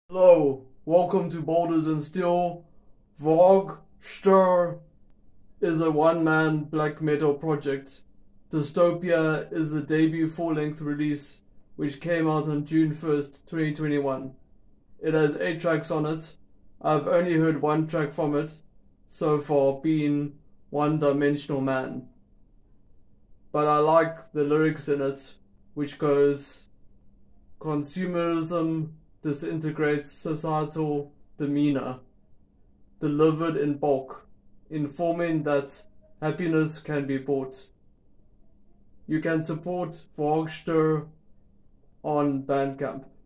Hello, welcome to Boulders and Steel. Vargstuhr is a one-man black metal project. Dystopia is the debut full-length release, which came out on June 1st, 2021. It has 8 tracks on it. I've only heard 1 track from it so far, being One Dimensional Man. But I like the lyrics in it, which goes, "Consumerism disintegrates societal demeanor, delivered in bulk, informing that happiness can be bought." You can support Vargstuhr on Bandcamp.